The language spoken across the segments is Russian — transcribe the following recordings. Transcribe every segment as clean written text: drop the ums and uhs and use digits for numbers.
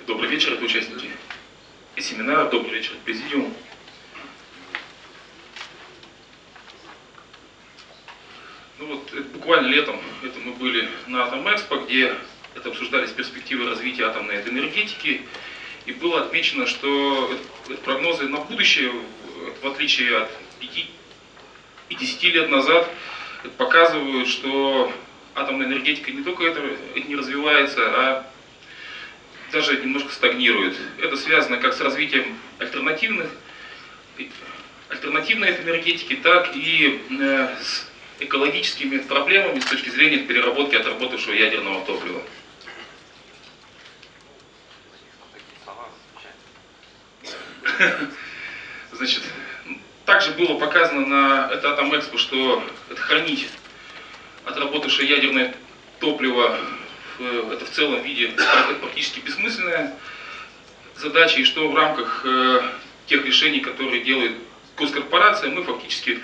Добрый вечер, это участники семинара. Добрый вечер, президиум. Ну вот, буквально летом мы были на Атом-Экспо, где обсуждались перспективы развития атомной энергетики. И было отмечено, что прогнозы на будущее, в отличие от 5 и 10 лет назад, показывают, что атомная энергетика не только не развивается, а даже немножко стагнирует. Это связано как с развитием альтернативной энергетики, так и с экологическими проблемами с точки зрения переработки отработавшего ядерного топлива. Значит, также было показано на Атом-Экспо, что хранить отработавшее ядерное топливо это в целом виде практически бессмысленная задача, и что в рамках тех решений, которые делает госкорпорация, мы фактически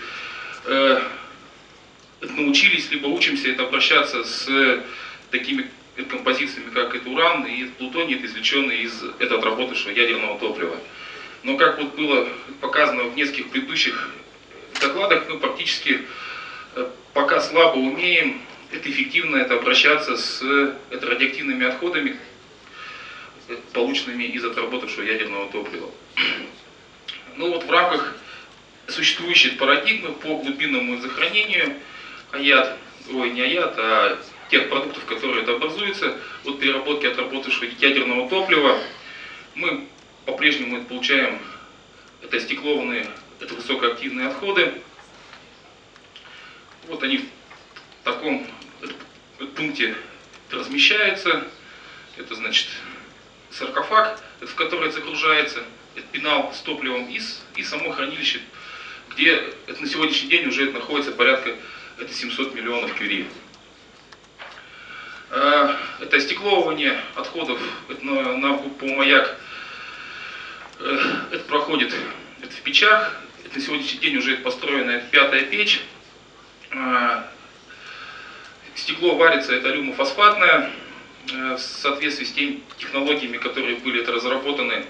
научились, либо учимся обращаться с такими композициями, как уран и плутоний, извлеченные из отработавшего ядерного топлива. Но как вот было показано в нескольких предыдущих докладах, мы практически пока слабо умеем эффективно обращаться с радиоактивными отходами, полученными из отработавшего ядерного топлива. Ну вот в рамках существующей парадигмы по глубинному захоронению тех продуктов, которые образуются от переработки отработавшего ядерного топлива, мы по-прежнему получаем стеклованные, высокоактивные отходы. Вот они в таком пункте размещаются. Это значит саркофаг, в который загружается пенал с топливом, и само хранилище, где на сегодняшний день уже находится порядка 700 миллионов кюри. Это стекловывание отходов на группу «Маяк» проходит в печах. На сегодняшний день уже построена 5-я печь. Стекло варится, это алюмофосфатное, в соответствии с теми технологиями, которые были разработаны.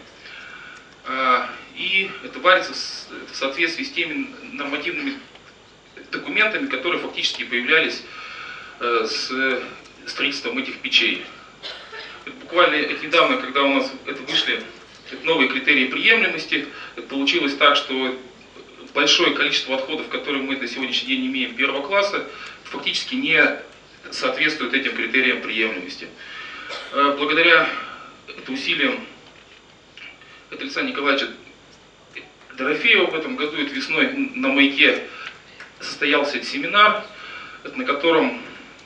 И это варится в соответствии с теми нормативными документами, которые фактически появлялись с строительством этих печей. Буквально недавно, когда у нас вышли новые критерии приемлемости, получилось так, что большое количество отходов, которые мы на сегодняшний день имеем первого класса, фактически не соответствуют этим критериям приемлемости. Благодаря усилиям Александра Николаевича Дорофеева в этом году, весной на Маяке состоялся семинар, на котором,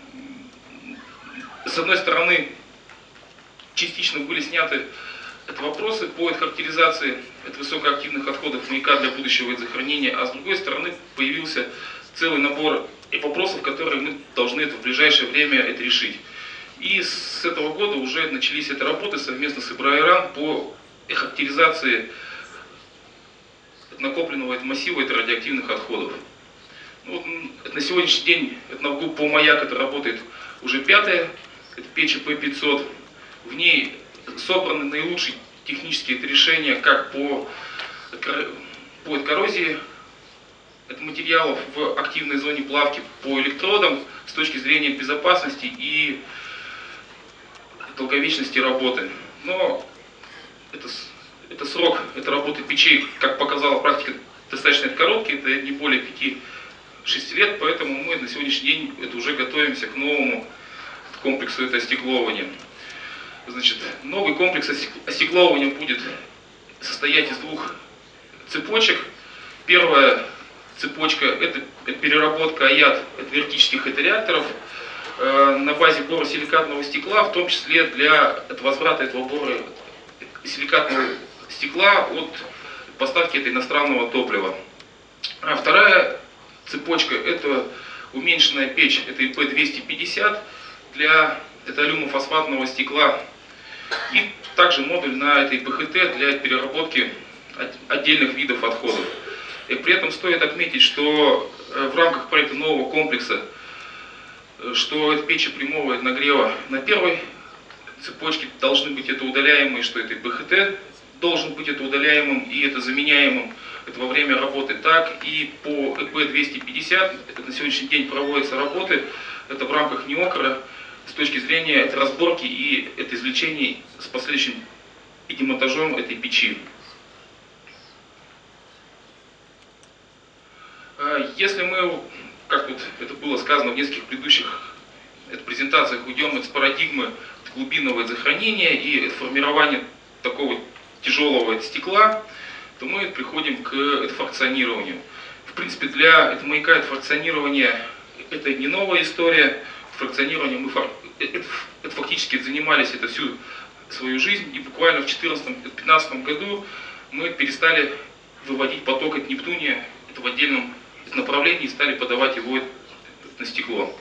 с одной стороны, частично были сняты вопросы по характеризации высокоактивных отходов Маяка для будущего захоронения, а с другой стороны появился целый набор вопросов, которые мы должны в ближайшее время решить. И с этого года уже начались работы совместно с ИБРА-ИРАН по характеризации накопленного массива радиоактивных отходов. Ну, на сегодняшний день на группу «Маяк» работает уже 5-я печь ИП-500. В ней собраны наилучшие технические решения как по коррозии материалов в активной зоне плавки, по электродам с точки зрения безопасности и долговечности работы. Но это срок работы печей, как показала практика, достаточно короткий, это не более 5-6 лет, поэтому мы на сегодняшний день уже готовимся к новому комплексу остеклования. Значит, новый комплекс остеклования будет состоять из 2 цепочек. Первая цепочка – это переработка вертических реакторов на базе боросиликатного стекла, в том числе для возврата этого боросиликатного стекла от поставки иностранного топлива. А вторая цепочка – это уменьшенная печь, это ИП-250 для алюмофосфатного стекла. И также модуль на ПХТ для переработки отдельных видов отходов. И при этом стоит отметить, что в рамках проекта нового комплекса, что печи прямого нагрева на первой цепочки должны быть это удаляемые, что это и БХТ должен быть это удаляемым и это заменяемым это во время работы, так и по ЭП-250, это на сегодняшний день проводятся работы, это в рамках НИОКРа с точки зрения этой разборки и это извлечения с последующим и демонтажом этой печи. Если мы, как вот это было сказано в нескольких предыдущих презентациях, уйдем из парадигмы глубинного захоронения и формирования такого тяжелого стекла, то мы приходим к фракционированию. В принципе, для маяка фракционирование это не новая история. Фракционированием мы фактически занимались это всю свою жизнь, и буквально в 2014-2015 году мы перестали выводить поток от Нептуния в отдельном направлении и стали подавать его на стекло.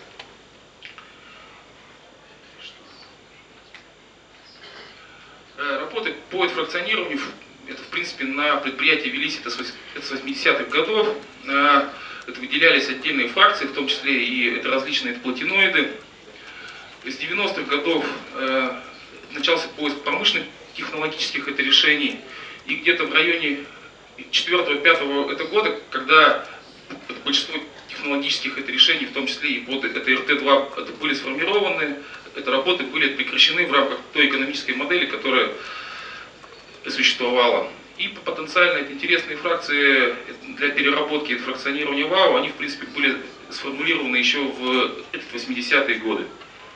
Работы по фракционированию, это в принципе на предприятии велись это с 80-х годов. Это выделялись отдельные фракции, в том числе и это различные платиноиды. С 90-х годов начался поиск промышленных технологических решений. И где-то в районе 4-5 года, когда большинство технологических решений, в том числе и под это РТ-2, были сформированы, эти работы были прекращены в рамках той экономической модели, которая существовала. И потенциально это интересные фракции для переработки и фракционирования ВАУ, они в принципе были сформулированы еще в 80-е годы.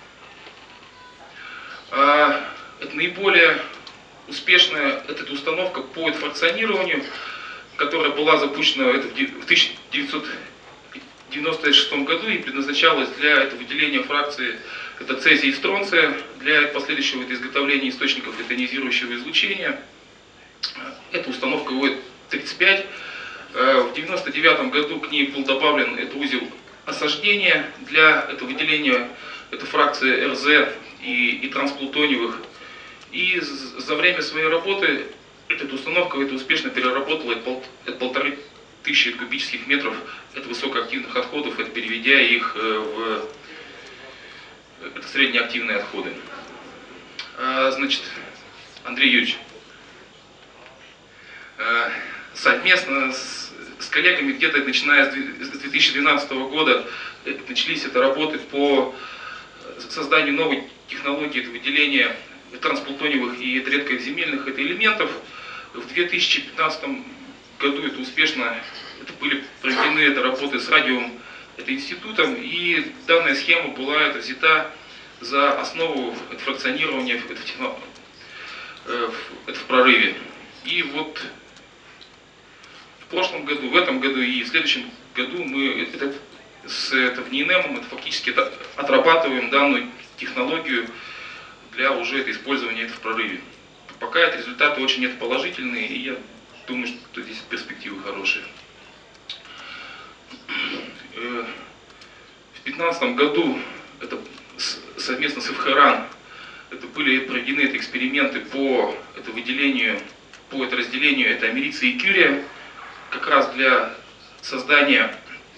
Это наиболее успешная эта установка по фракционированию, которая была запущена в 1996 году и предназначалась для выделения фракции это цезия и стронция для последующего изготовления источников ионизирующего излучения. Эта установка УЭ-35. В 1999 году к ней был добавлен узел осаждения для выделения фракции РЗ и трансплутониевых. И за время своей работы эта установка успешно переработала 1500 кубических метров высокоактивных отходов, переведя их в среднеактивные отходы. Значит, Андрей Юрьевич, совместно с коллегами где-то начиная с 2012 года начались работы по созданию новой технологии выделения трансплутониевых и редкоземельных элементов. В 2015 году успешно были проведены работы с радиовым институтом, и данная схема была взята за основу фракционирования в прорыве. И вот в прошлом году, в этом году и в следующем году мы с НИИНЭМом фактически отрабатываем данную технологию для уже использования в прорыве. Пока результаты очень положительные, и я думаю, что здесь перспективы хорошие. В 2015 году совместно с ФХРАН были проведены эксперименты по выделению, по разделению америция и кюрия, как раз для создания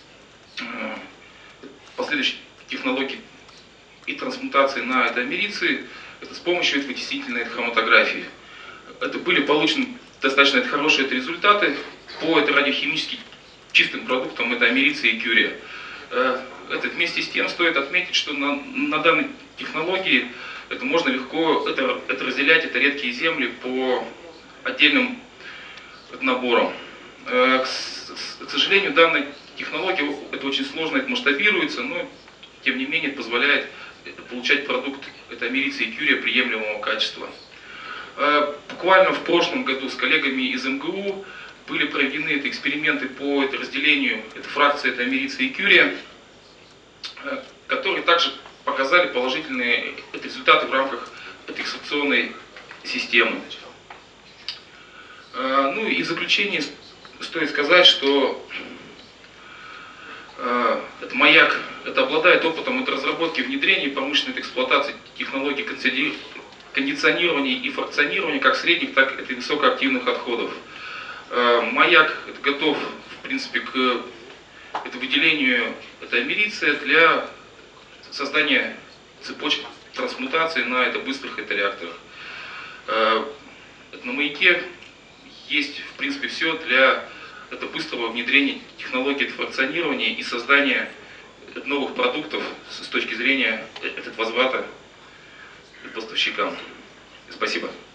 последующих технологий и трансмутации на америции с помощью вытеснительной хроматографии. Это были получены достаточно хорошие результаты по радиохимически чистым продуктам америция и кюрия. Вместе с тем стоит отметить, что на данной технологии можно легко разделять редкие земли по отдельным наборам. К сожалению, данная технология очень сложно масштабируется, но тем не менее позволяет получать продукт америция и кюрия приемлемого качества. Буквально в прошлом году с коллегами из МГУ были проведены эксперименты по разделению фракции америция и кюрия, которые также показали положительные результаты в рамках экстракционной системы. Ну и в заключение стоит сказать, что маяк обладает опытом разработки, внедрения и промышленной эксплуатации технологий кондиционирования и фракционирования как средних, так и высокоактивных отходов. Маяк готов, в принципе, к выделению америция для создания цепочек трансмутации на быстрых реакторах. На Маяке есть, в принципе, все для быстрого внедрения технологий фракционирования и создания новых продуктов с точки зрения возврата поставщикам. Спасибо.